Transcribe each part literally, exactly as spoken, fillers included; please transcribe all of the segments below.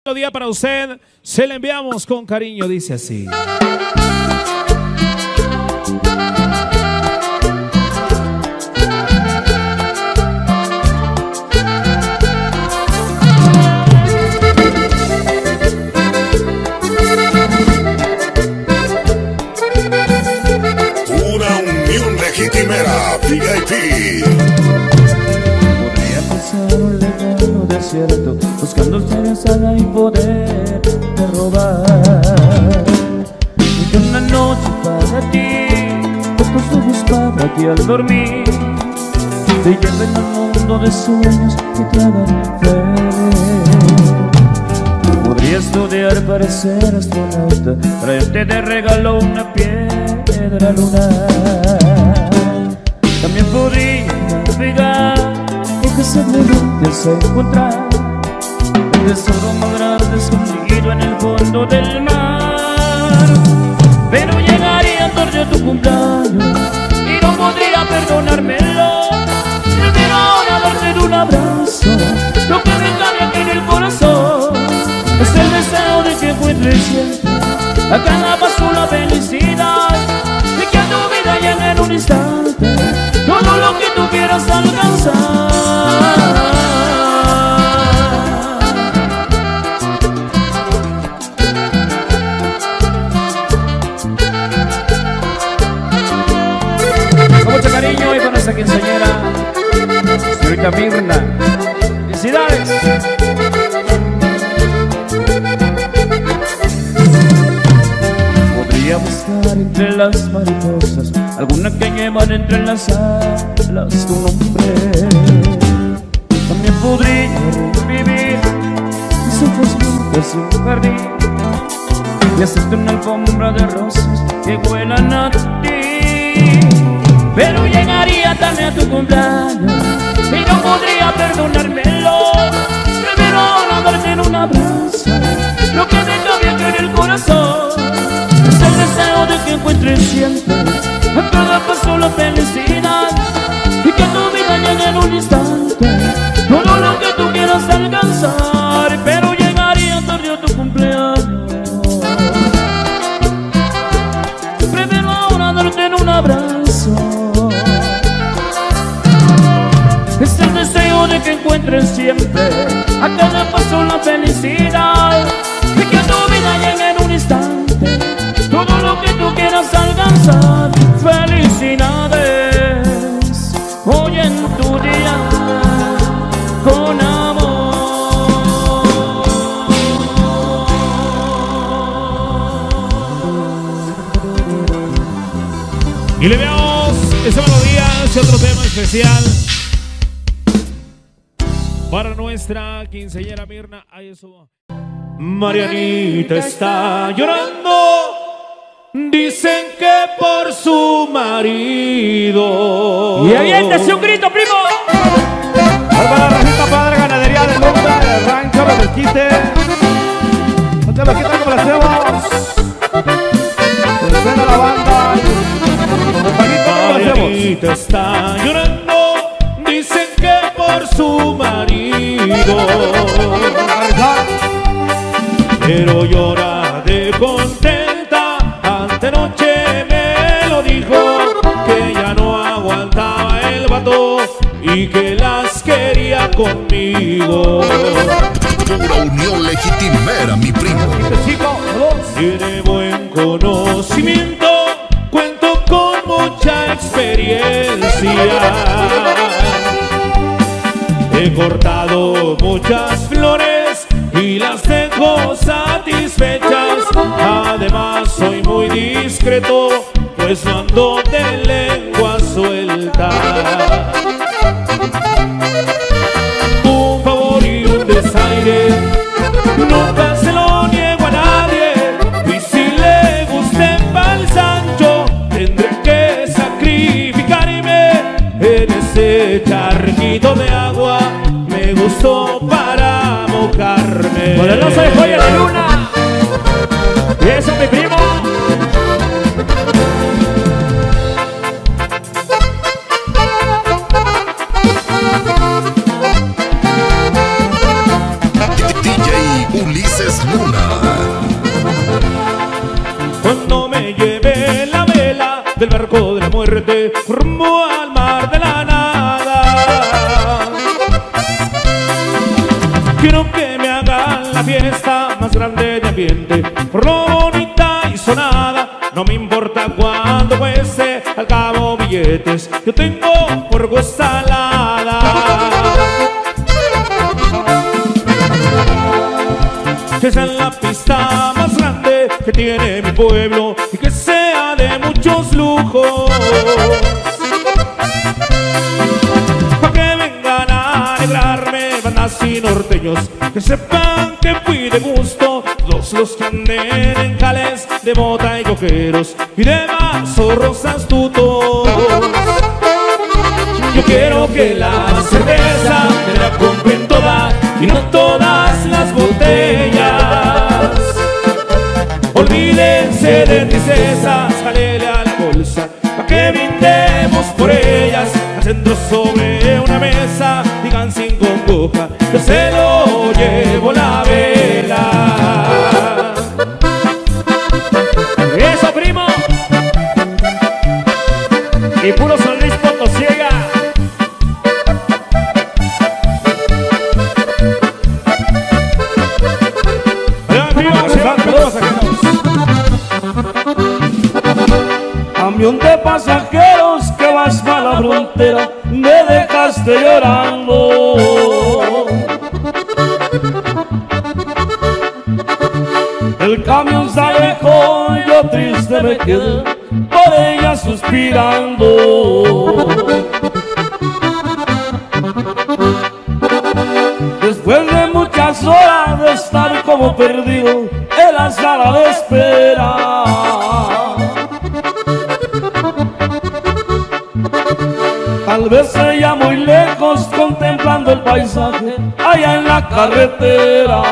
Día para usted, se le enviamos con cariño, dice así. Una unión legitimera, V I P. Podría pasar un lejano desierto, buscando esperanza y poder de robar. Y que una noche para ti, pocos ojos para ti al dormir, te lleven al mundo de sueños que te hagan feliz. Podría estudiar para ser astronauta, traerte de regalo una piedra lunar. También podría navegar porque seguramente se encontrar el tesoro más grande escondido en el fondo del mar. Pero llegaría tarde a tu cumpleaños y no podría perdonármelo. Prefiero ahora darte un abrazo, lo que me cabe aquí en el corazón es el deseo de que encuentres siempre a cada paso la felicidad, de que a tu vida llegue en un instante todo lo que tú quieras alcanzar. Con mucho cariño y con esta quinceañera, señorita Mirna. ¡Felicidades! Podría buscar entre las mariposas alguna que llevan entre las alas tu nombre. También podría revivir mis ojos blancos y un jardín y hacerte una alfombra de rosas que huelan a ti. Pero llegaría tarde a tu cumpleaños y no podría perdonármelo. Prefiero ahora darte un abrazo, lo que me cabe aquí en el corazón es el deseo de que encuentres siempre a cada paso la felicidad, y que tu vida llegue en un instante todo lo que tú quieras alcanzar. Pero llegaría tarde a tu cumpleaños, prefiero ahora darte un abrazo, es el deseo de que encuentres siempre a cada paso la felicidad, y que tu vida llegue en un instante todo lo que tú quieras alcanzar. Felicidades hoy en tu día con amor. Y le veamos esa melodía, ese otro tema especial para nuestra quinceañera Mirna. Ahí eso. Marianita está llorando, dicen que por su marido. Y aviéntese un grito, primo. Para la rajita padre, ganadería de Londra, el rancho, los desquites. No te lo quitan como le hacemos. Se suena la banda. Marianita está llorando, dicen que por su marido. Pero llora de contenta, antenoche me lo dijo, que ya no aguantaba el vato y que las quería conmigo. Pura unión legitimera, mi primo. Tiene buen conocimiento, cuento con mucha experiencia. He cortado muchas flores y las dejo satisfechas. Además soy muy discreto, pues no ando de lengua suelta. Un favor y un desaire nunca se lo niego a nadie, y si le guste pa'l Sancho tendré que sacrificarme en ese charquito de agua. Me gustó para mojarme. Poderosa de joya de luna. Y eso, mi primo. Luna. Cuando me lleve la vela del barco de la muerte rumbo al mar de la nada, quiero que me hagan la fiesta más grande de ambiente, por lo bonita y sonada. No me importa cuánto cueste, al cabo billetes yo tengo por gozalada. Que sea la pista más grande que tiene mi pueblo y que sea de muchos lujos, pa' que vengan a alegrarme bandas y norteños, que sepan que fui de gusto, todos los que anden en jales de bota y cojeros y de mazorros astutos. Yo quiero que la cerveza me la compren toda y no todas las botellas. Olvídense de tristezas, jalele a la bolsa, pa' que brindemos por ellas. Al centro sobre una mesa, digan sin congoja, yo se lo llevo la vela. ¡Eso, primo! Y puro San Luis Potosí. Camión de pasajeros que vas pa' la frontera, me dejaste llorando. El camión se alejó, yo triste me quedé, por ella suspirando. Después de muchas horas de estar como perdido en la sala de espera, tal vez ella muy lejos contemplando el paisaje allá en la carretera.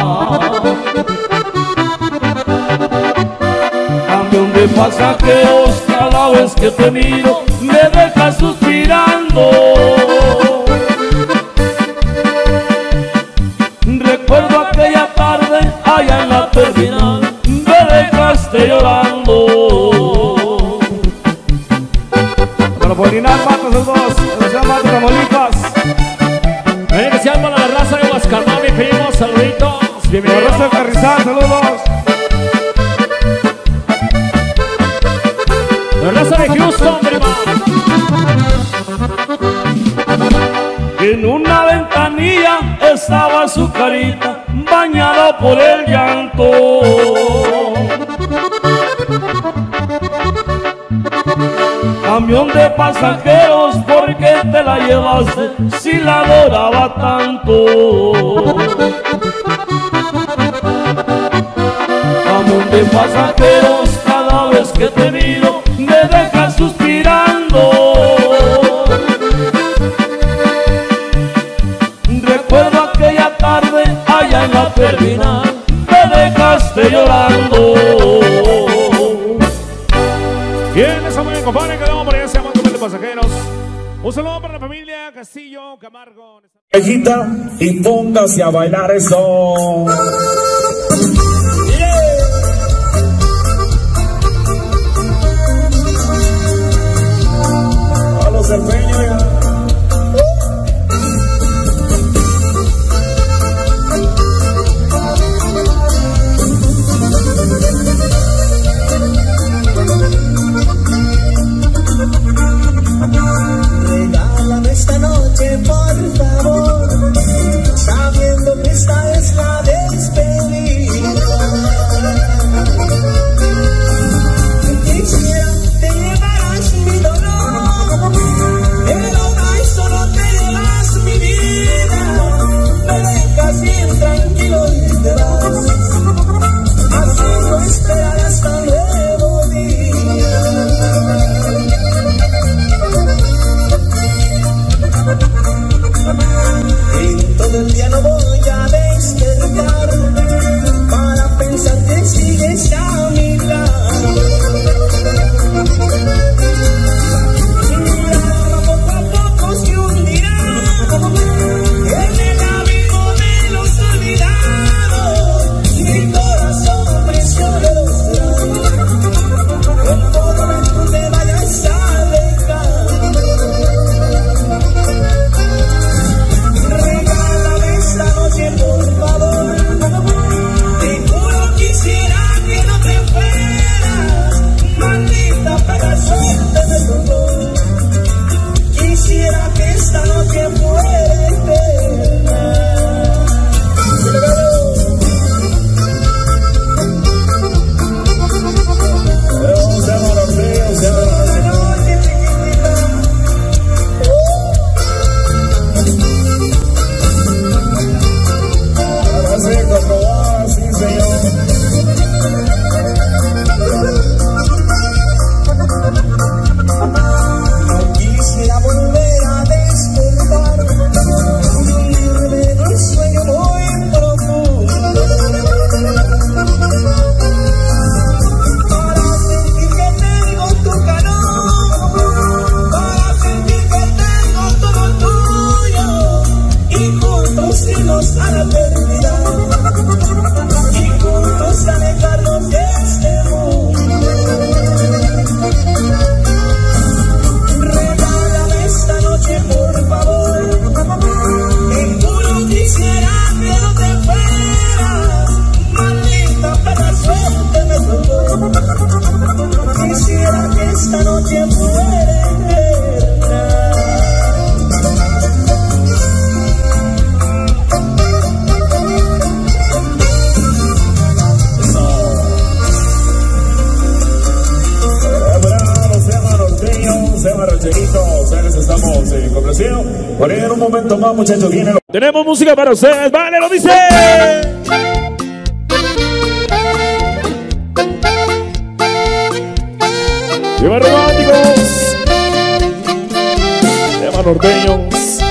Camión de pasajeros, cada vez que te miro me dejas suspirando. Recuerdo aquella tarde allá en la terminal, me dejaste llorando. Para Polinar, Matos, los dos, José Matos, Tamaulipas. Ven que se arma la raza de Huascarmán, mi primo, saluditos. Bienvenidos. La raza de Carrizal, saludos. La raza de Houston, primo. En una ventanilla estaba su carita bañada por el llanto. Camión de pasajeros, ¿por qué te la llevaste si la adoraba tanto? Camión de pasajeros, cada vez que te miro me dejas suspirando. Recuerdo aquella tarde allá en la terminal, me dejaste llorando. Bien, esa muy bien, compadre, quedamos por allá, se llama Camión de Pasajeros. Un saludo para la familia Castillo Camargo. Viejita, y póngase a bailar eso. Yeah. A los empeños ya. Regálame esta noche, por favor, sabiendo que esta es la despedida. Por ahí en un momento más, muchachos, viene lo... Tenemos música para ustedes, vale, lo dice. Temas románticos, temas norteños.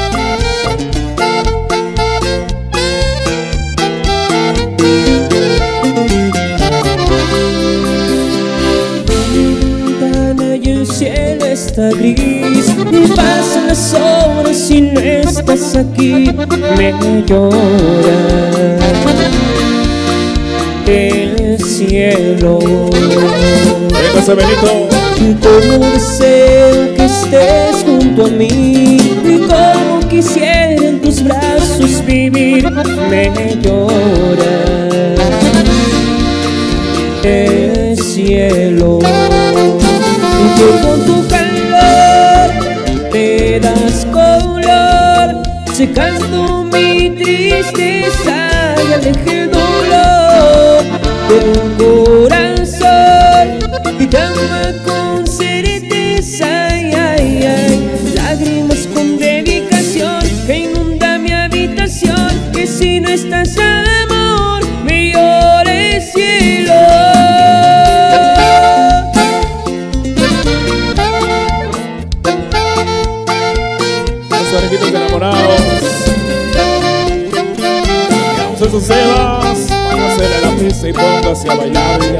Está gris y pasan las horas y no estás aquí. Me llora el cielo. Véngase, Benito. Y como deseo que estés junto a mí, y como quisiera en tus brazos vivir. Me llora el cielo. Y que con tu calor te das color, secando mi tristeza y aleje el dolor de un corazón que llama con certeza. Ay, ay, ay, lágrimas con dedicación que inunda mi habitación, que si no estás amor me llora el cielo. Orejitos enamorados, digamos esos sebas, póngasele la pista y póngase a bailar ya.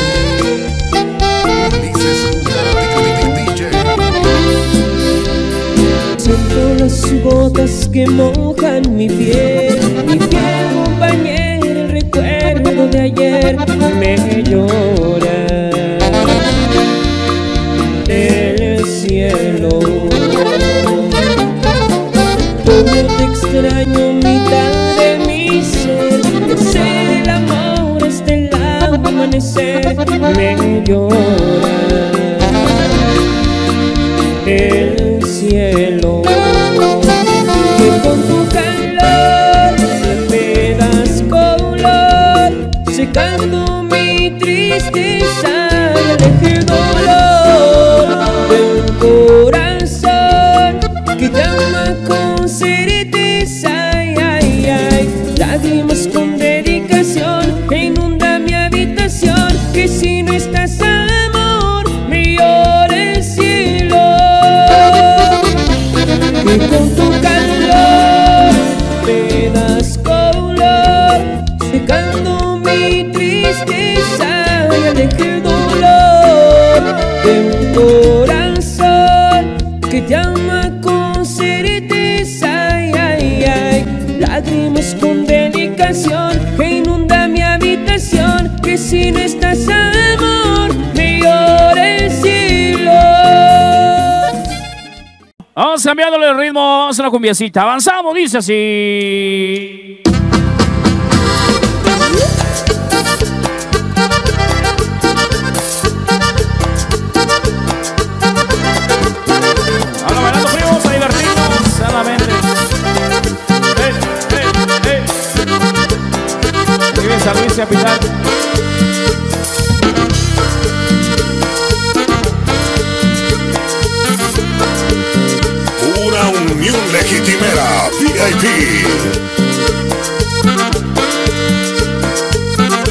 Siento las gotas que mojan mi piel, mi piel compañera, el recuerdo de ayer me llora el cielo. Como te extraño mitad de mi ser, de ser el amor hasta el amanecer, me llora el cielo. Que con tu calor me das color, secando mi tristeza y aleje el dolor de un corazón que llama con certeza. Ay, ay, ay, lágrimas con dedicación que inunda mi habitación, que si no estás amor me llora el cielo. Que con tu calor me das color, secando mi tristeza y aleje el dolor de un corazón que llama con certeza. Ay, ay, ay, lágrimas con dedicación que inunda mi habitación, que si no estás amor me llora el cielo. Vamos cambiándole el ritmo, vamos a hacer una cumbiacita. Avanzamos, dice así. Ahora bailando primos, a divertirnos sanamente. Hey, hey, hey. Aquí viene San Luis y a pisar. Una unión legitimera V I P.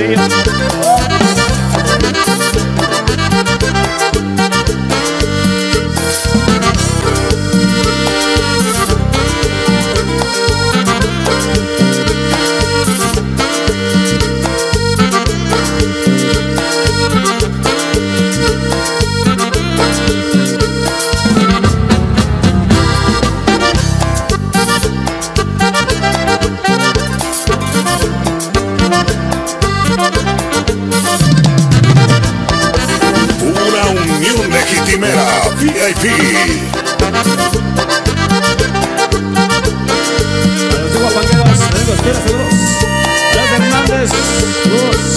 Río. V I P. Los guapangueros, los quiero seguros. Los Hernández, los.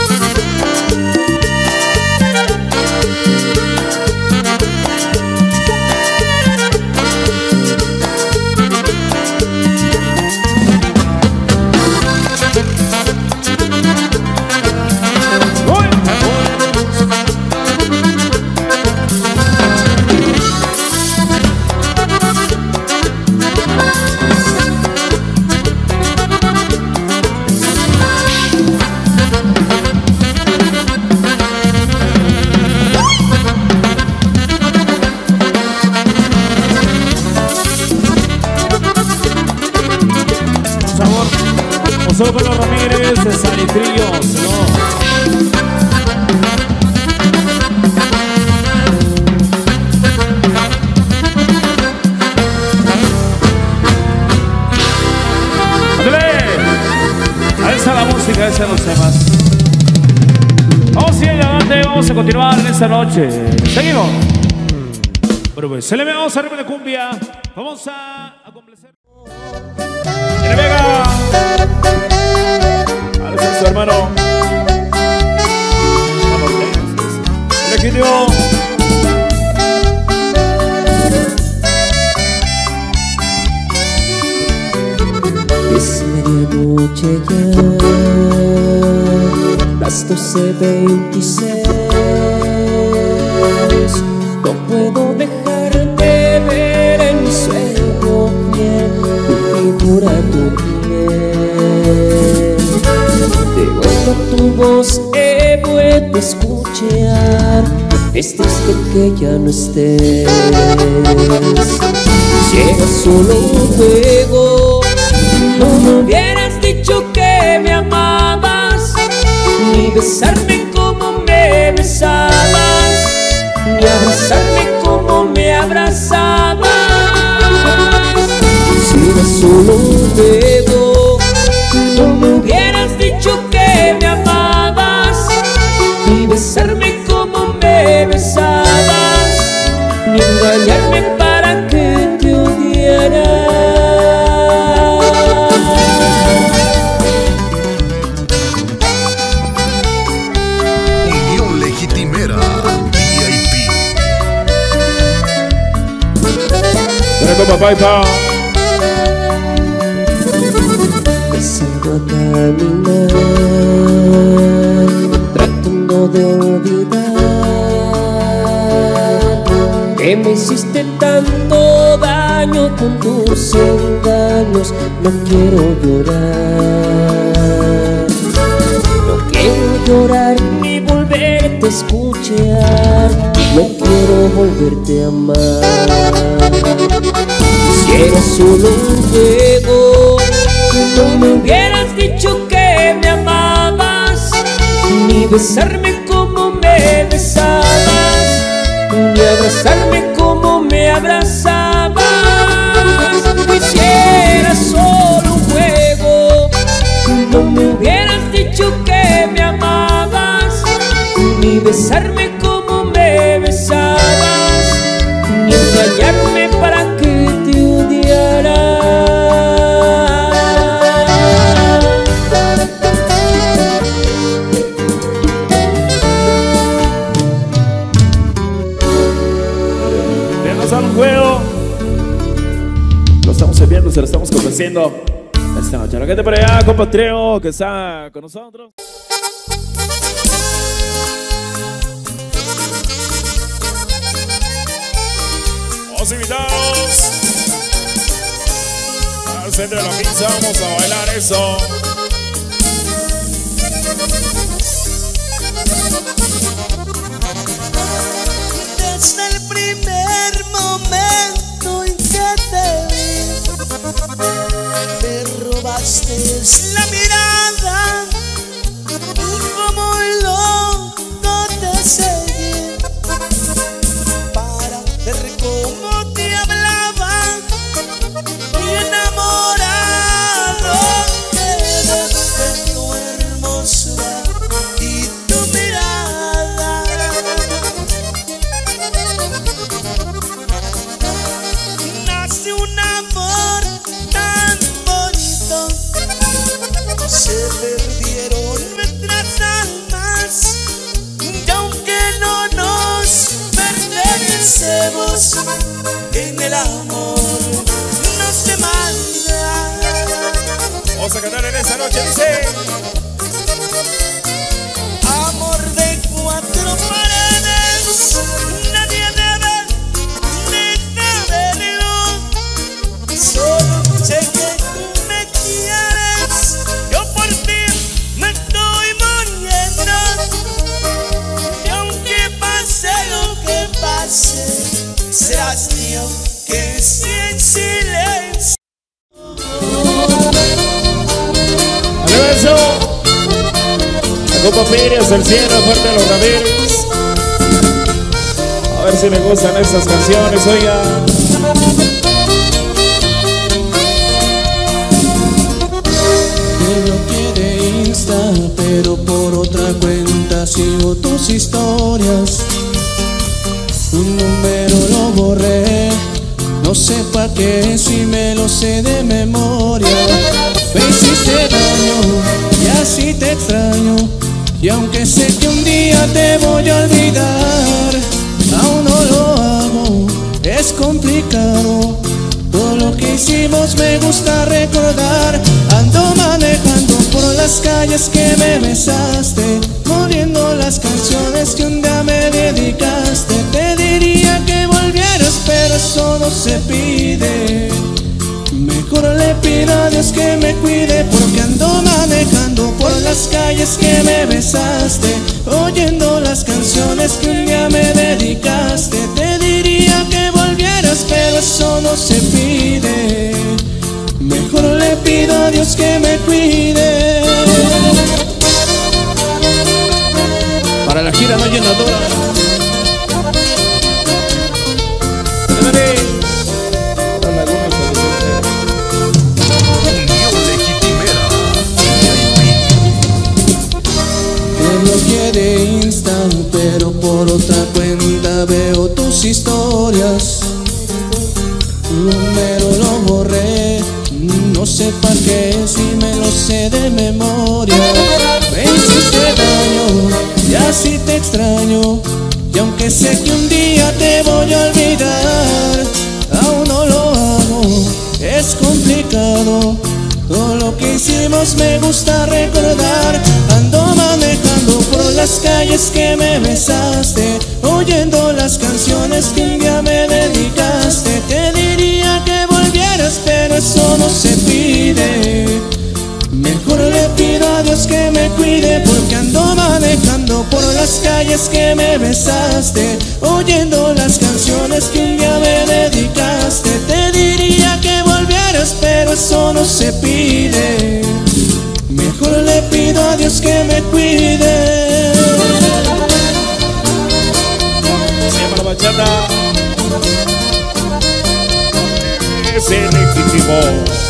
Solo con los Ramírez de Sanitrillos, no. Esa es la música, esa son los temas. Vamos a ir adelante, vamos a continuar en esta noche. Seguimos. Bueno, pues se le vemos arriba de cumbia. Vamos a, a complacer. ¡Viene Vega! Gracias, su hermano. Legítimo. Es medianoche ya, las doce veintiséis. No puedo dejar de ver en mi sueño bien tu figura, tu piel. De vuelta tu voz he vuelto a escuchar. Es triste que ya no estés. Si era solo un juego, no me hubieras dicho que me amabas, ni besarme como me besabas, ni abrazarme como me abrazabas. Si era solo un juego, no me hubieras dicho que me amabas, ni besarme como me besabas, ni engañarme para que te odiara. Unión Legitimera, V I P. Ven papá y pa. Me salgo a caminar, tratando de olvidar que me hiciste tanto daño con tus engaños. No quiero llorar, no quiero llorar ni volverte a escuchar, no quiero volverte a amar. Si era solo un juego, no me hubieras dicho que me amabas, ni besarme como me besabas, ni abrazarme como me abrazabas. Si era solo un juego, no me hubieras dicho que me amabas, ni besarme como me besabas, ni engañarme para que te odiara. Bienvenidos a un juego. Lo estamos enviando, se lo estamos complaciendo esta noche. La gente por allá, compa Trio, que está con nosotros. Vamos invitados al centro de la pizza, vamos a bailar eso. ciegos en el amor no se manda. Vamos a cantar en esta noche, dice. Amor de cuatro paredes, nadie debe de saberlo. Solo sé que tú me quieres, yo por ti me estoy muriendo. Y aunque pase lo que pase, serás mío, que si en silencio. Eso. La Copa Pires, el cielo, fuerte de los Ramírez. A ver si le gustan estas canciones, oiga. Te bloqueé de Insta, pero por otra cuenta sigo tus historias. Un número lo borré, no sé pa' qué si me lo sé de memoria. Me hiciste daño y así te extraño, y aunque sé que un día te voy a olvidar, aún no lo hago, es complicado. Todo lo que hicimos me gusta recordar. Ando manejando por las calles que me besaste, muriendo las canciones que un día me dedicaste. Te diría que volvieras, pero eso no se pide. Mejor le pido a Dios que me cuide, porque ando manejando por las calles que me besaste, oyendo las canciones que un día me dedicaste. Te diría que volvieras, pero eso no se pide. Mejor le pido a Dios que me cuide. Para la gira no llenadora. De Insta, pero por otra cuenta veo tus historias. Un número lo borré, no sé pa' qué si me lo sé de memoria. Me hiciste daño y así te extraño, y aunque sé que un día te voy a olvidar, aún no lo hago, es complicado. Todo lo que hicimos me gusta recordar. Ando manejando por las calles que me besaste, oyendo las canciones que un día me dedicaste. Te diría que volvieras, pero eso no se pide. Mejor le pido a Dios que me cuide, porque ando manejando por las calles que me besaste, oyendo las canciones que un día me dedicaste. Te diría que volvieras, pero eso no se pide. Mejor le pido a Dios que me cuide. Se llama la bachata. Es legítimo.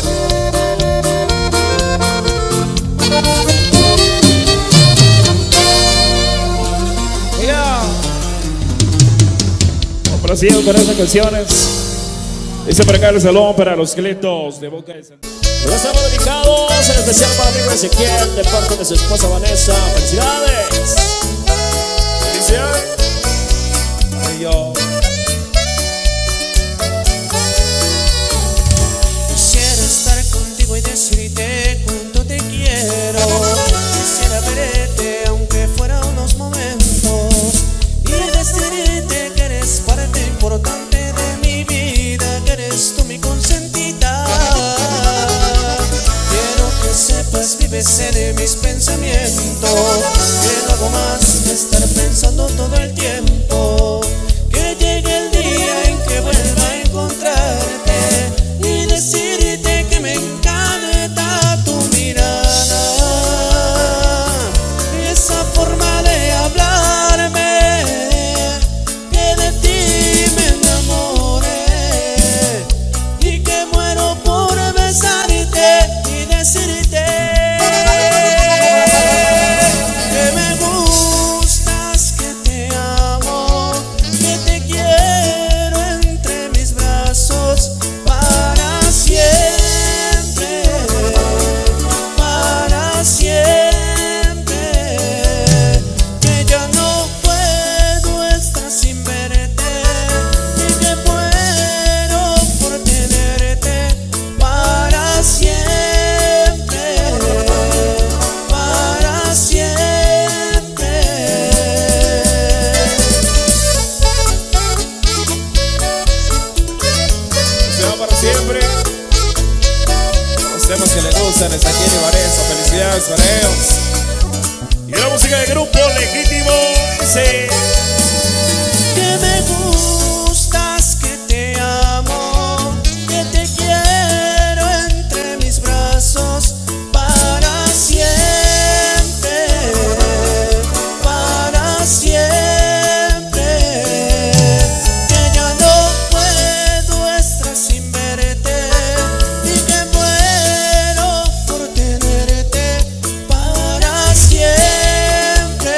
Complacido con esas canciones. Dice para acá el salón para los esqueletos de Boca de Santa. Nos estamos dedicados en especial para mi amigo Ezequiel, de parte de su esposa Vanessa. ¡Felicidades! Felicidades. Ay, yo. Quisiera estar contigo y decirte cuánto te quiero. Quisiera verte aunque fuera unos momentos, y decirte que eres parte importante de mi vida, que eres tú mi consentida. Quiero que sepas, vives en mis pensamientos, que no hago más que estar pensando todo el tiempo. Que llegue el día en que vuelva a encontrarte y decirte que me encanta tu mirada y esa forma de hablarme, que de ti me enamoré y que muero por besarte y decirte que Oiga, el grupo legítimo dice: que me gustas, que te amo, que te quiero entre mis brazos para siempre, para siempre, que ya no puedo estar sin verte y que muero por tenerte para siempre,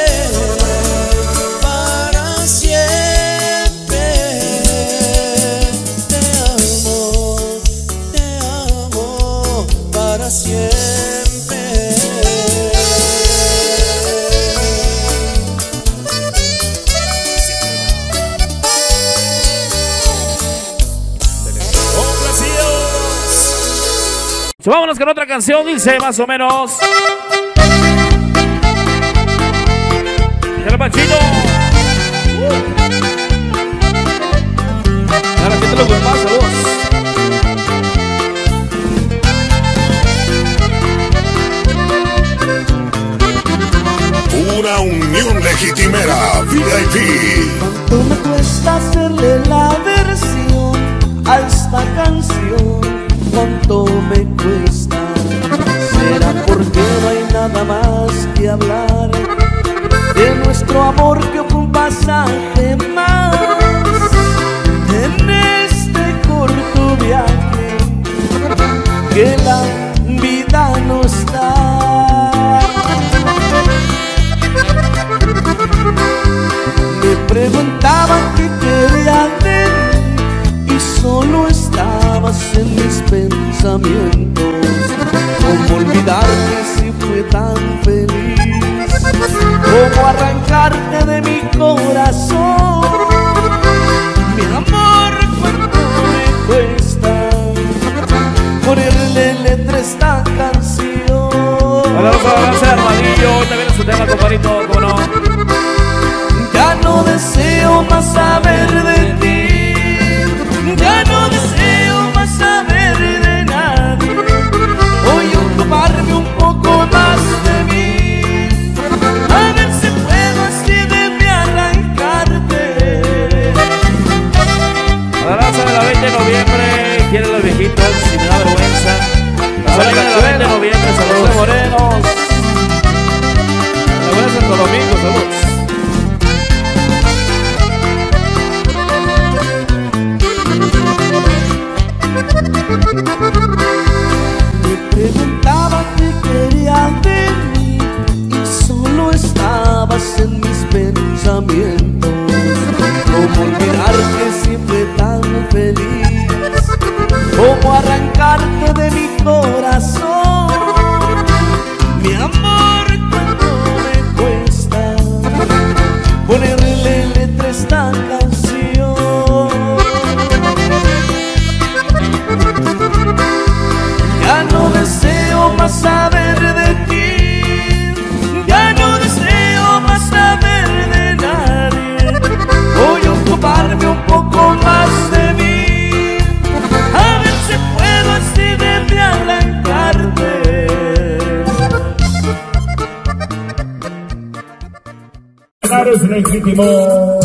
para siempre. Te amo, te amo para siempre. So, vámonos con otra canción, dice más o menos. El Panchito. Ahora sí te lo más, saludos. Pura unión legitimera, V I P. ¿Cuánto me cuesta hacerle la versión a esta canción? ¿Cuánto me cuesta? ¿Será porque no hay nada más que hablar de nuestro amor que fue un pasaje más en este corto viaje que la vida nos da? Me preguntaban qué quería de mí y solo estabas en mis pensamientos. ¿Cómo olvidar que si fue tan feliz? ¿Cómo arrancarte de mi corazón? Mi amor, ¿cuánto me cuesta ponerle letra a esta canción? Hola, gracias, hermanillo. Hoy también es su tema, compadrito, ¿cómo no? Ya no deseo más saber de ti, ya no deseo más saber de nadie. Voy a ocuparme un poco más de mí, a ver si puedo así de mí arrancarte. A la raza de la veinte de noviembre, quieren los viejitos, si me da vergüenza. La salida de la veinte de noviembre, saludos de Morenos. La buena Santo Domingo, saludos. Me preguntaba qué quería de mí y solo estabas en mis pensamientos. ¿Cómo olvidar que si fue tan feliz? ¿Cómo arrancarte de mi corazón? Mi amor, ¿cuánto me cuesta ponerle letra a esta canción? Ya no deseo más saber de ti, ya no deseo más saber de nadie. Voy a ocuparme un poco más de mí, a ver si puedo así de mí arrancarte. Claro, es legítimo.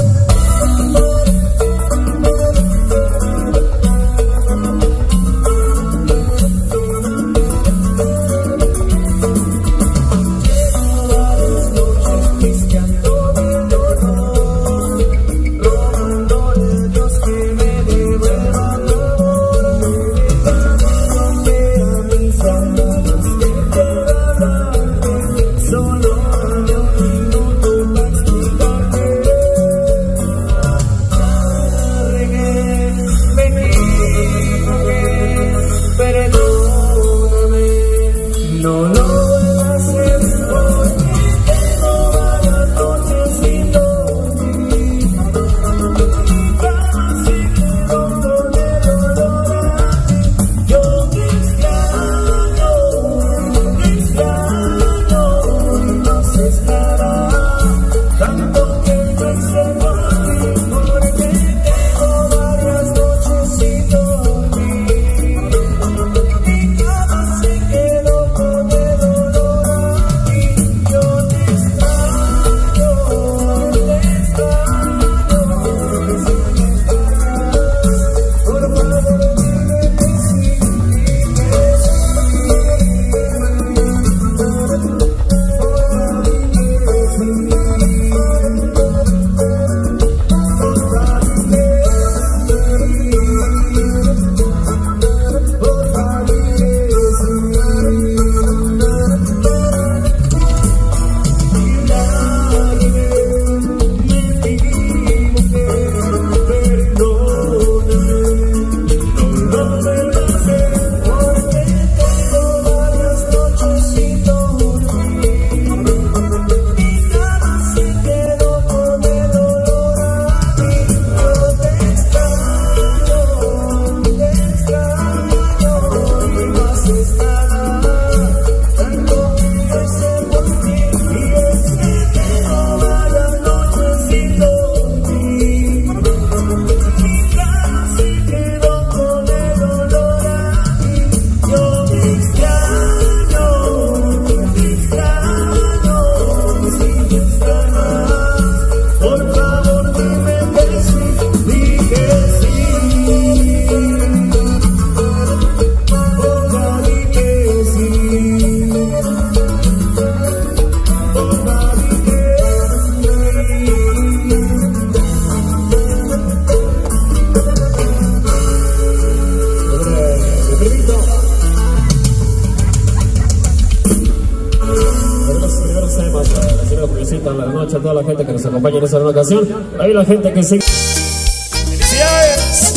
querido Priscita en la noche, a toda la gente que nos acompaña en esta nueva ocasión. Ahí la gente que sigue. ¡Felicidades!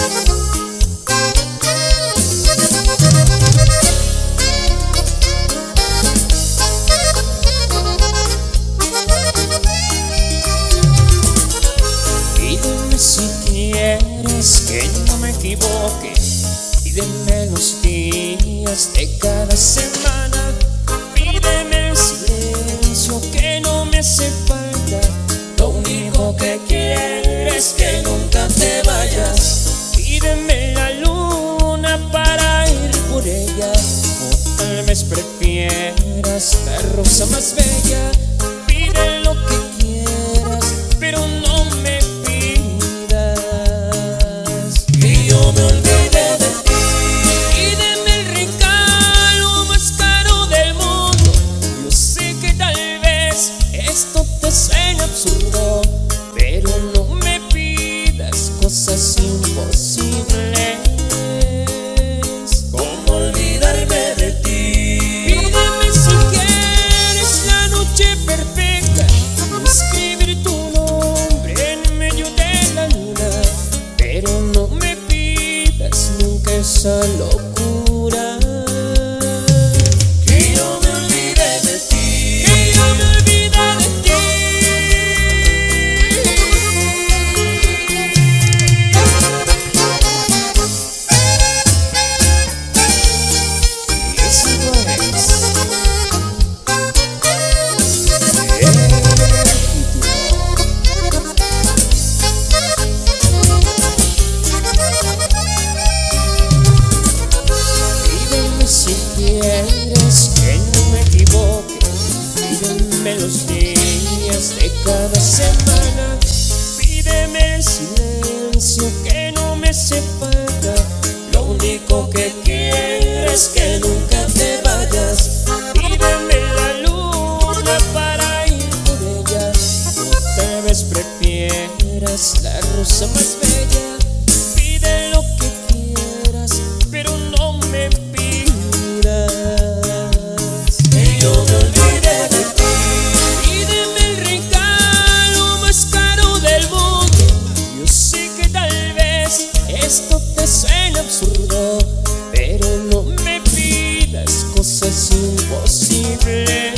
Pídeme si quieres que no me equivoque. Pídeme los días de cada semana. Pídeme el silencio que no me hace falta. Lo único que quiero es que nunca te vayas. Pídeme la luna para ir por ella. O tal vez prefieras la rosa más bella. Pide lo que quieras, pero no me pidas que yo me olvide de ti. Pídeme el regalo más caro del mundo. Yo sé que tal vez esto te suena absurdo, pero no me pidas cosas imposibles, como olvidarme de ti. Pídeme si quieres la noche perfecta, escribir tu nombre en medio de la luna, pero no me pidas nunca esa locura, que yo me olvide de ti, que yo me olvide de ti. Y eso no es Pídeme si quieres que no me equivoque. Pídeme los días de cada semana. Pídeme el silencio que no me hace falta. Lo único que quiero es que nunca te vayas. Pídeme la luna para ir por ella. O tal vez prefieras la rosa más bella. Pide lo que quieras, pero no me pidas que yo me olvide de ti. Pídeme el regalo más caro del mundo. Yo sé que tal vez esto te suena absurdo, pero no me pidas cosas imposibles,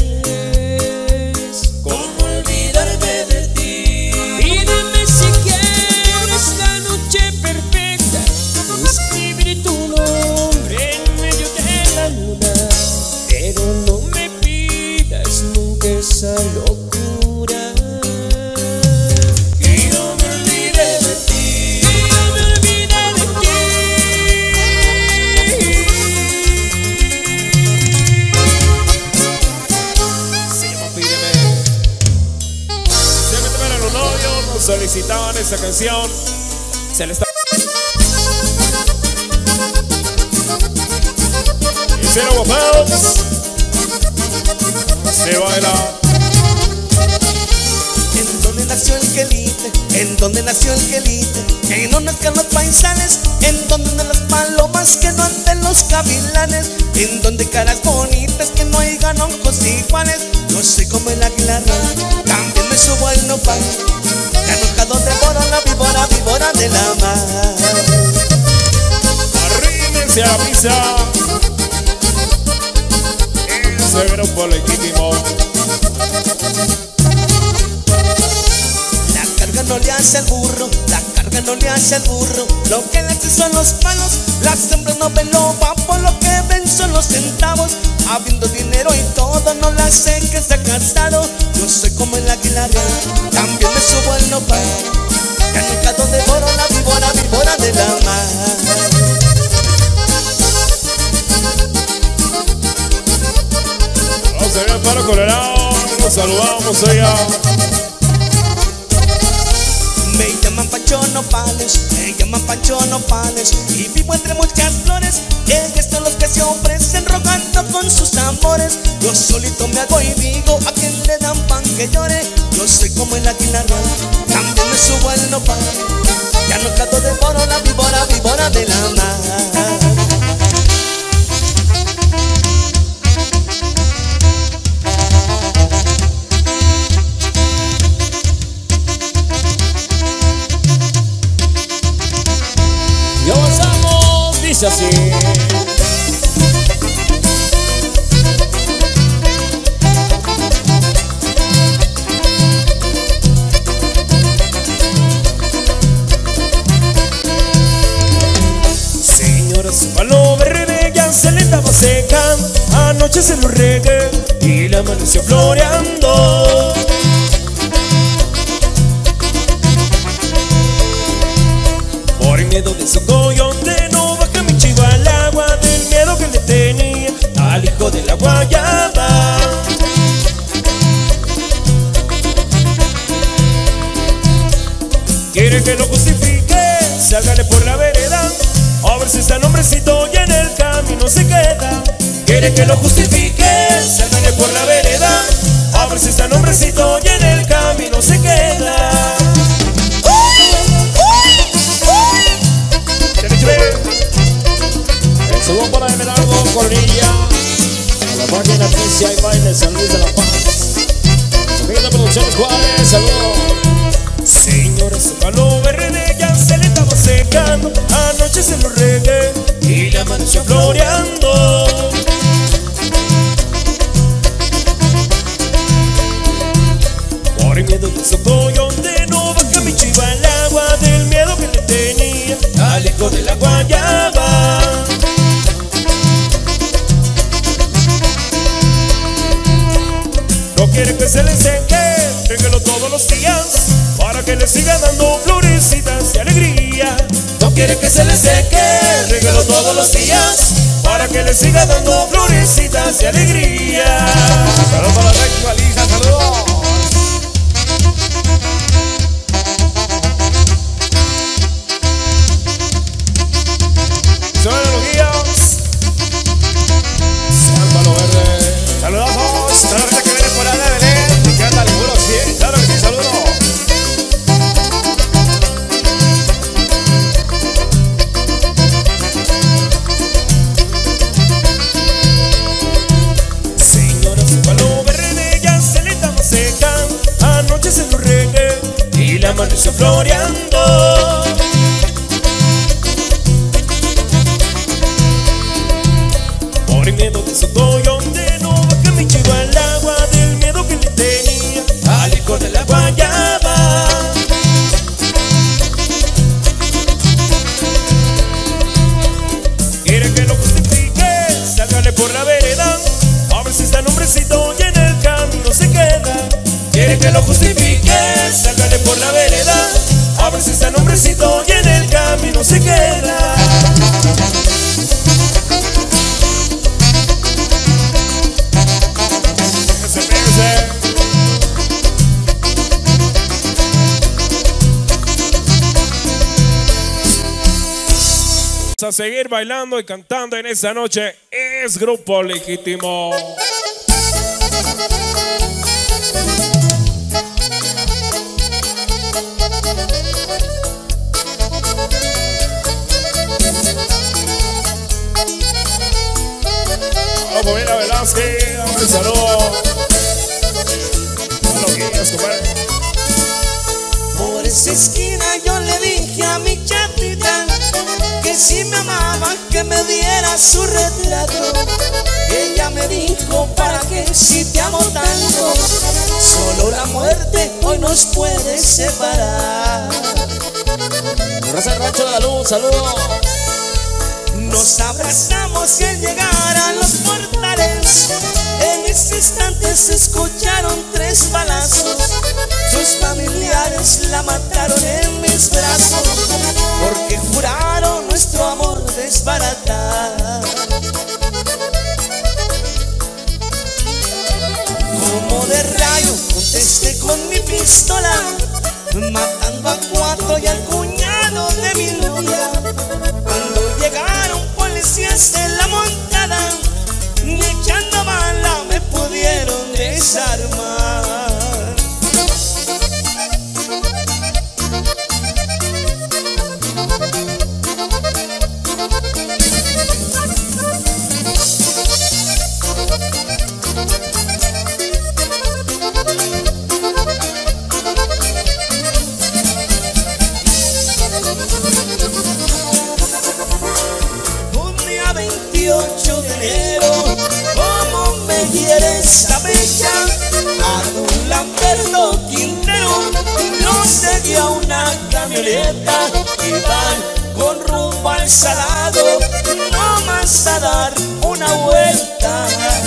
como olvidarme de ti. Pídeme si quieres la noche perfecta, escribir tu nombre en medio de la luna, pero no me pidas nunca esa locura, que yo me olvide de ti, que yo me olvide de ti. Se llama Pídeme. Se meten a los novios, nos solicitaban esta canción. Se le está. Hicieron guapos. Se baila. En donde nació el quelite, en donde nació el quelite, que no nazcan los paisanes, en donde andan las palomas, que no anden los gavilanes, en donde caras bonitas, que no hayan ojos iguales. Yo soy como el águila real, también me subo al nopal, que enojado devoro la víbora, víbora de la mar. Arrímense a la pizza. Ese grupo legítimo. La carga no le hace al burro, la carga no le hace al burro. Lo que le hace son los palos, las hembras no ven lo guapo, lo que ven son los centavos. Habiendo dinero y todo, no la sé que está casado. Yo soy como el águila real, también me subo al nopal, que enojado devoro la víbora, víbora de la mar. Vamos a ver el paro colorado. Nos saludamos allá. Me llaman Pancho Nopales, me llaman Pancho Nopales, y vivo entre muchas flores. Ellos son los que se ofrecen rogando con sus amores. Yo solito me hago y digo a quien le dan pan que llore. Yo soy como el águila real, también me subo al nopal, ya no cato devoro la víbora, víbora de la mar. dice así. Señora, su palo verde ya se le estaba secando. Anoche se lo regué y la amaneció floreando. Por el miedo de su coyote no baja mi chivo al agua, del miedo que le tenía al hijo de la guayaba. Quiere que lo justifique, sálgale por la vereda, a ver si está nombrecito y en el camino se queda. Quiere que lo justifique, sálgale por la vereda, a ver si está nombrecito y en el camino se queda. El saludo para Emeraldo Cornilla, a la máquina Tricia y Baile San Luis de la Paz. Sofía Producciones Juárez, saludos. Señora, su palo verde ya se le estaba secando. Anoche se lo regué y la amaneció floreando. Por el miedo de su coyote no baja mi chiva al agua, del miedo que le tenía al hijo de la guayaba. No quiere que se le seque, tréguelo todos los días, para que le siga dando florecitas de alegría. No quiere que se le seque, tréguelo todos los días, para que le siga dando florecitas de alegría. Saludos para la Rex saludos. Suena los guías. Sean palo verde. Saludazos. Toda la gente que viene por allá de Belén, que anda al puro cien. Claro que sí, saludos. Señora, su palo verde ya se le estaba secando. Anoche se lo regué y la amaneció floreando. Por el miedo de su coyote no baja mi chivo al agua, del miedo que le tenía al hijo de la guayaba. Quiere que lo justifique, sálgale por la vereda, a ver si está nombrecito y en el camino se queda. Quiere que lo justifique, sálgale por la vereda, a ver si está nombrecito y en el camino se queda. A seguir bailando y cantando en esta noche es Grupo Legítimo. Vamos con Mila Velázquez, un saludo. No lo quieras, compadre. Por esa esquina yo le dije a mi chatita que si me amaba que me diera su retrato. Ella me dijo, ¿para qué si te amo tanto? Solo la muerte hoy nos puede separar. Raza del Rancho de la Luz, saludos. Nos abrazamos y al llegar a los portales, en ese instante se escucharon tres balazos. Sus familiares la mataron en mis brazos, porque juraron nuestro amor desbaratar. Como de rayo contesté con mi pistola, matando a cuatro y al cuñado de mi novia. Cuando llegaron policías de la montada, ni echando bala me pudieron desarmar. camioneta y van con rumbo al Salado, no más a dar una vuelta.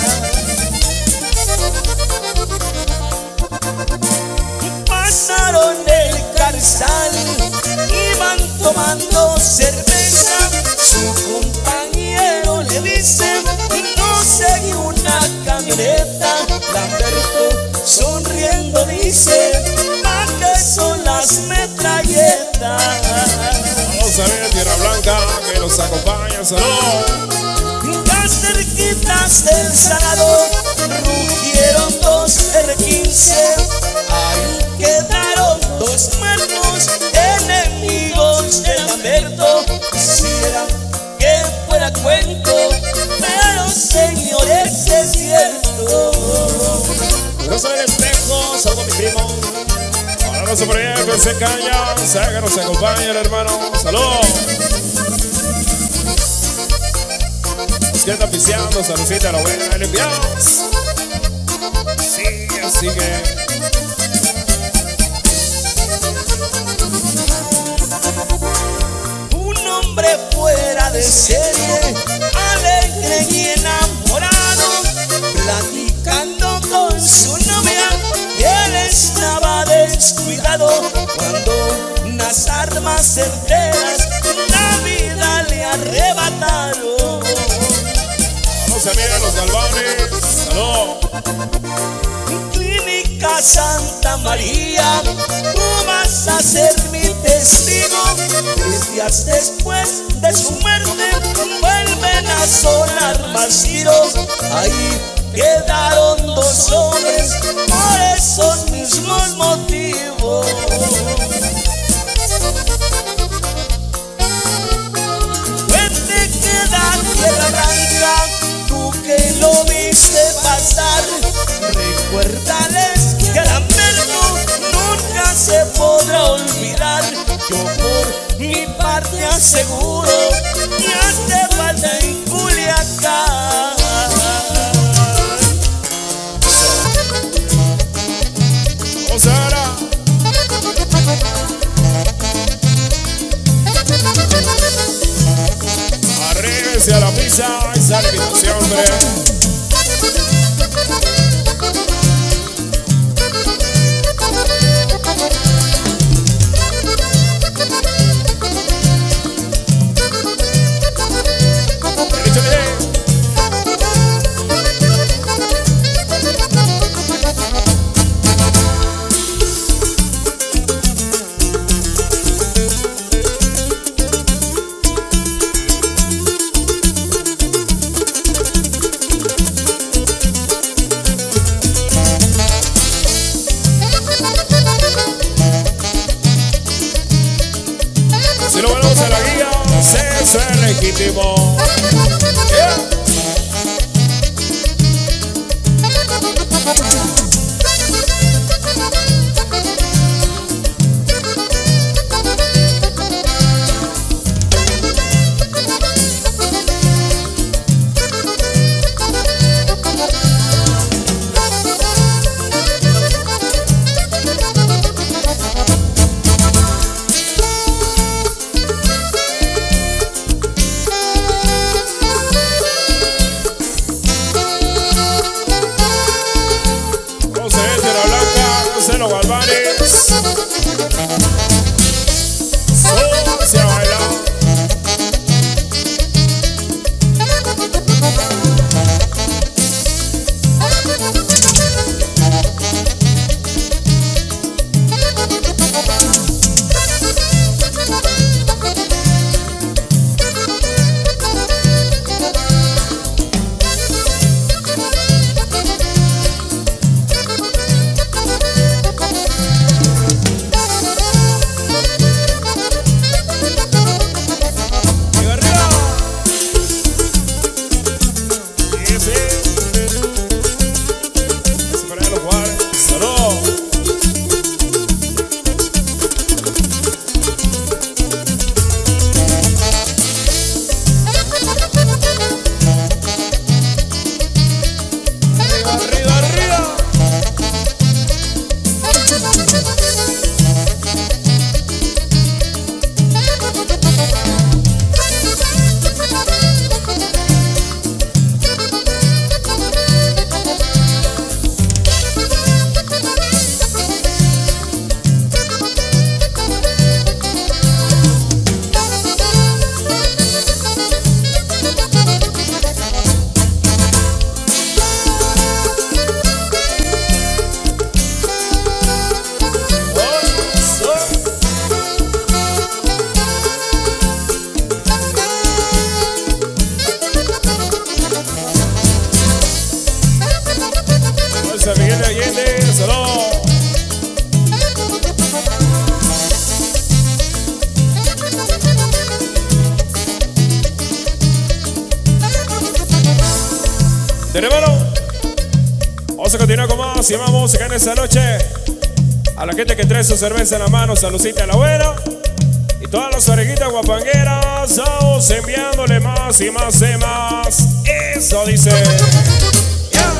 Pasaron el Carzal, iban tomando cerveza, su compañero le dice, no seguí una camioneta. Lamberto sonriendo dice, ¿pa' qué son las metralletas? Vamos a ver Tierra Blanca que nos acompaña, salud. Las cerquitas del Salado rugieron dos R quince, ahí quedaron dos muertos, enemigos de Lamberto. Quisiera que fuera cuento, pero señores es cierto. Yo soy el espejo, saludo a mi primo. Ahora no se proyecta, se calla, sé que nos acompaña el hermano, salud. Nos queda oficiando, saludcita a la buena, le enviamos. Sigue, sigue. Un hombre fuera de serie, alegre y enamorado, platicando con su novia, él estaba descuidado cuando unas armas certeras la vida le arrebataron. Vamos a mirar los Galvanes, salud. Clínica Santa María, tú vas a ser mi testigo. Tres días después de su muerte vuelven a sonar más tiros. Ahí quedaron dos hombres por esos mismos motivos. Puede quedar Tierra Blanca, tú que lo viste pasar, recuérdales que Lamberto nunca se podrá olvidar. Yo por mi parte aseguro que hace falta en Culiacán. Vamos ahora. Arríguese a la pizza y sale invitación, hombre. Si lo volvemos a la guía, sexo es legítimo. Yeah. Los Galvanes, Socia a bailar. continuar con más y más música en esta noche. A la gente que trae su cerveza en la mano, saludcita a la abuela. Y todas las orejitas guapangueras, vamos enviándole más y más y más. Eso dice. Yeah.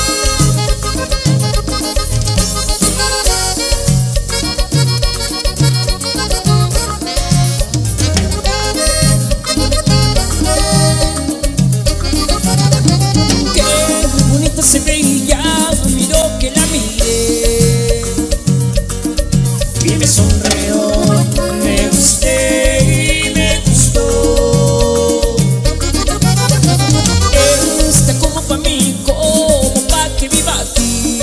Qué bonita se veía, miró que la miré y me sonrió. Me gusté y me gustó. Está como pa' mí, como pa' que viva aquí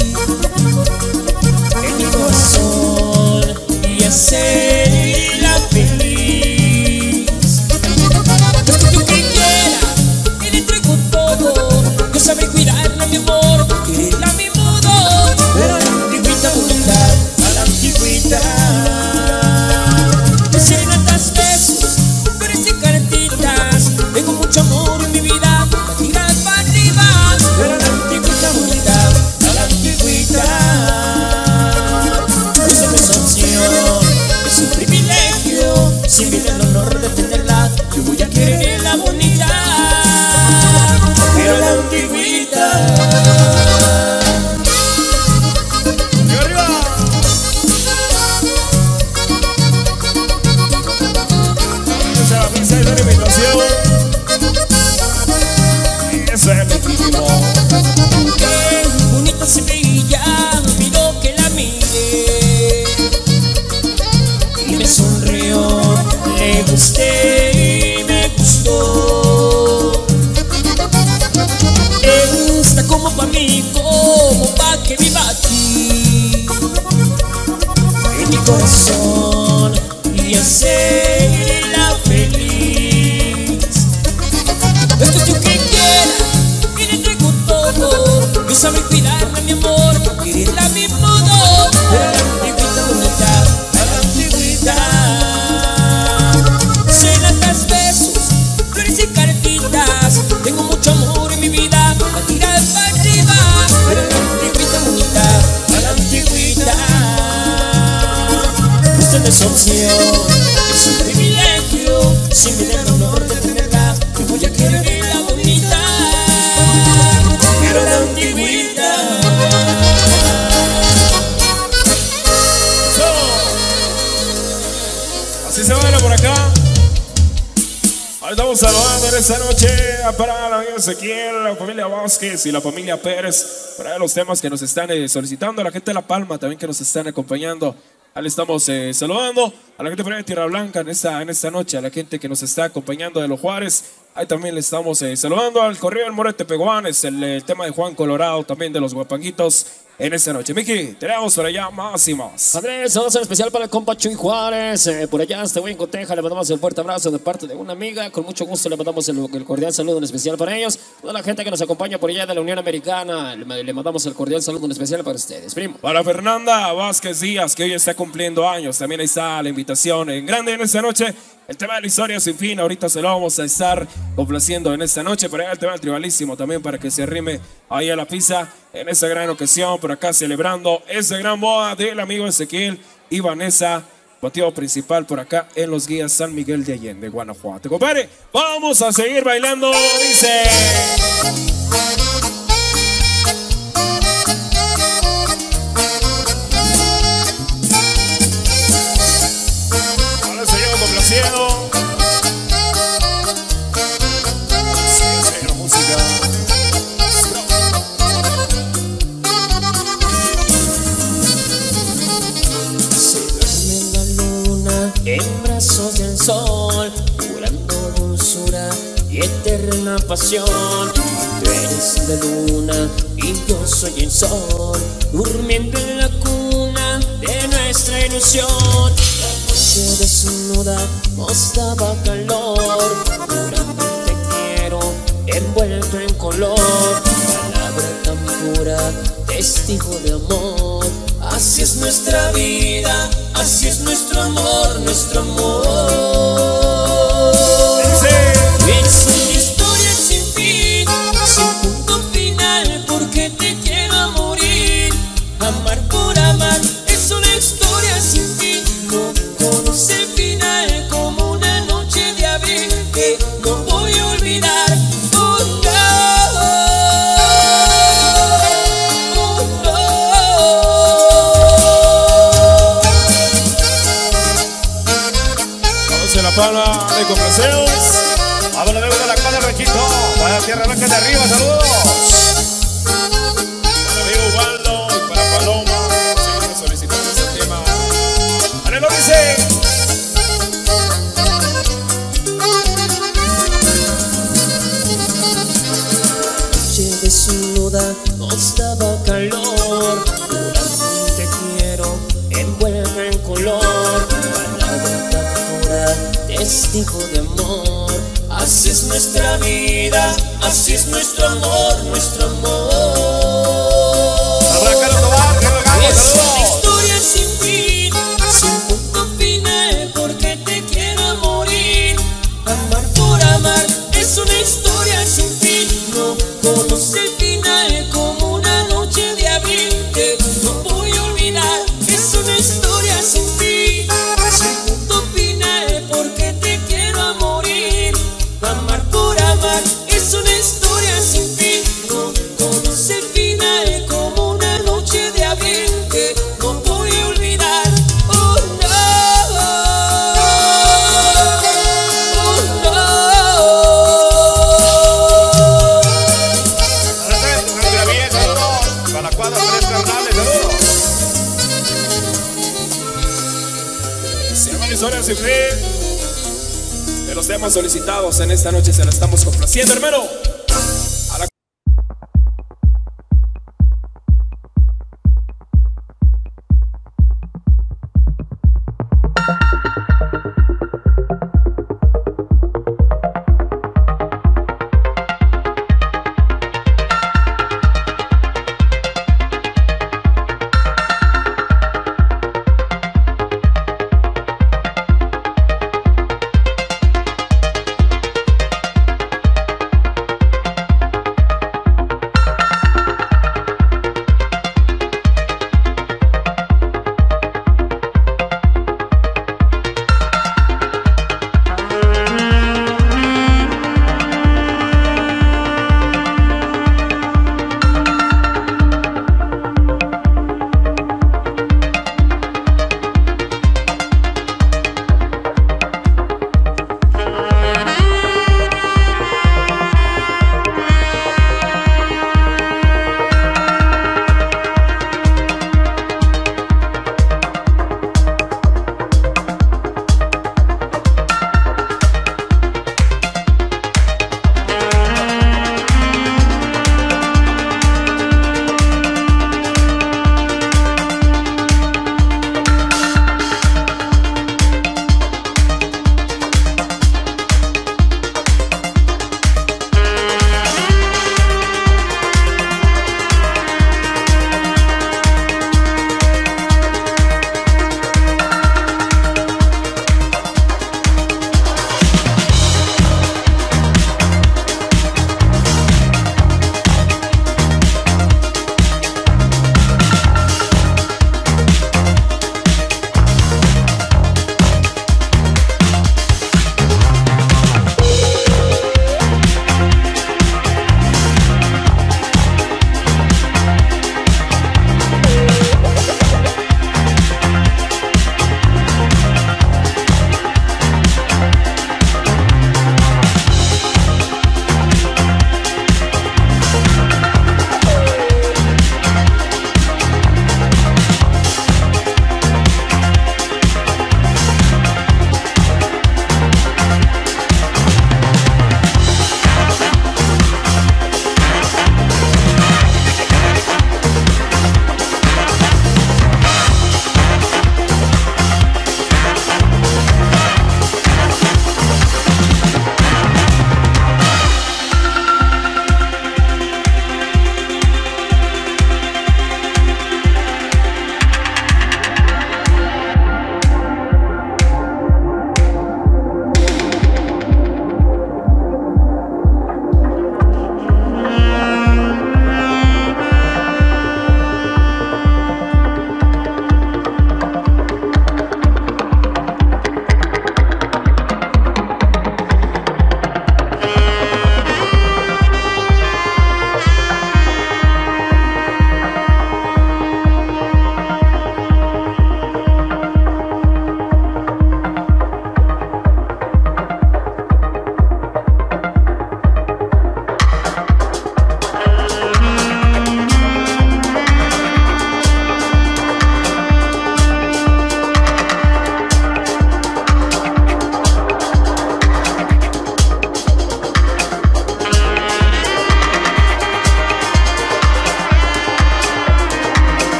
en mi corazón y hacerla feliz. Es que yo que quiera, que le entrego todo. Yo sabré cuidarla, mi amor, quererla a mi modo. Pero a la antigüita bonita, a la antigüita. Serenatas, besos, flores y cartitas. Tengo mucho amor en mi vida, tiras para arriba. Pero a la antigüita bonita, a la antigüita. Eso no es opción, es un privilegio. Si me da el honor de tenerla, yo voy a quererla bonita. Pero a la antigüita. Qué bonita se veía, miró que la miré y me sonrió, le gusté y me gustó. Está como pa' mí, como pa' que viva aquí en mi corazón y hacerla feliz. Es que yo que quiera, y le entrego todo. Yo sabré cuidarla, mi amor, quererla a mi modo. Pero a la antigüita bonita, a la antigüita. Serenatas, besos, flores y cartitas. Tengo mucho amor en mi vida, a tirar para arriba. Pero a la antigüita bonita, a la antigüita. Usted no es opción, es un privilegio. Si me da el honor de tenerla, yo voy a quererla bonita. Pero a la antigüita. Así se baila por acá. Ahí estamos saludando en esta noche para la amiga Ezequiel, la familia Vázquez y la familia Pérez. Para los temas que nos están eh, solicitando, a la gente de La Palma también que nos están acompañando. Ahí le estamos eh, saludando a la gente de Tierra Blanca en esta, en esta noche, a la gente que nos está acompañando de Los Juárez. Ahí también le estamos eh, saludando al Correo del Morete Peguanes, el, el tema de Juan Colorado, también de los Guapanguitos en esta noche. Miki, tenemos por allá más y más. Andrés, saludos en especial para el compa Chuy Juárez, eh, por allá hasta en Coteja, le mandamos el fuerte abrazo de parte de una amiga, con mucho gusto le mandamos el, el cordial saludo en especial para ellos, toda la gente que nos acompaña por allá de la Unión Americana, le, le mandamos el cordial saludo en especial para ustedes, primo. Para Fernanda Vázquez Díaz, que hoy está cumpliendo años, también ahí está la invitación en grande en esta noche. El tema de la historia sin fin, ahorita se lo vamos a estar complaciendo en esta noche, pero el tema del tribalísimo también para que se arrime ahí a la pizza en esta gran ocasión, por acá celebrando esta gran boda del amigo Ezequiel y Vanessa, motivo principal por acá en los guías San Miguel de Allende, Guanajuato. Compadre, vamos a seguir bailando, dice... Cielo. Sí, sí, la música. Se duerme la luna en brazos del sol, curando dulzura y eterna pasión. Tú eres la luna y yo soy el sol, durmiendo en la cuna de nuestra ilusión. Desnuda nos daba calor, puramente quiero, envuelto en color, palabra tan pura, testigo de amor. Así es nuestra vida, así es nuestro amor, nuestro amor. Es una historia sin fin, sin punto final, porque te quiero amor. Palma, de complacemos. Vamos a ver de la cuadra, Ranchito. Para Tierra Blanca de arriba, saludos. Para amigo Ubaldo y para Paloma, seguimos solicitando este tema. ¡Ale, lo dice! Noche desnuda nos daba calor, jurando te quiero, envuelve en color, palabra tan pura, testigo de amor. Así es nuestra vida, así es nuestro amor, nuestro amor. Habrá Carlos Tobar, que regalo, Es una saludos. historia sin fin, sin punto final, porque te quiero morir. Amar por amar es una historia sin fin, no conoce el final, como una noche de abril que no voy a olvidar. Es una historia sin fin, sin punto final, porque te quiero a morir. Amar por amar es una historia sin fin, no conoce el final, como una noche de abril que no voy a olvidar. Oh no, oh no. Adelante, Sandra Bien, saludos. Para la cuadra, Tres Carnales, saludos. Se llama la historia sin fin. De los temas solicitados en esta noche se la estamos complaciendo, hermano.